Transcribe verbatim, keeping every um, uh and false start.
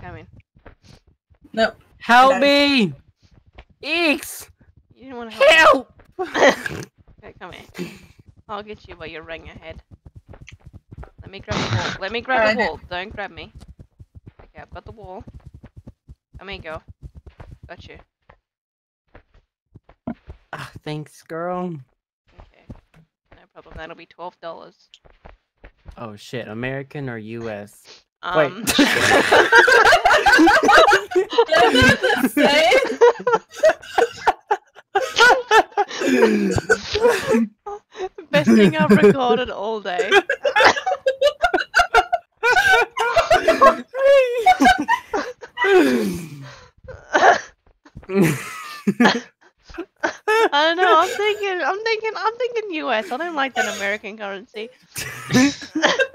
coming. Nope. Help me! Eeks! You didn't want to help. Help! Okay, come here. I'll get you while you're running ahead. Let me grab the wall. Let me grab Alright. the wall. Don't grab me. Okay, I've got the wall. Let me go. Got you. Ah, thanks, girl. Okay. No problem. That'll be twelve dollars. Oh shit, American or U S? Um. Wait. the Best thing I've recorded all day. I don't know. I'm thinking. I'm thinking. I'm thinking U S. I don't like that American currency.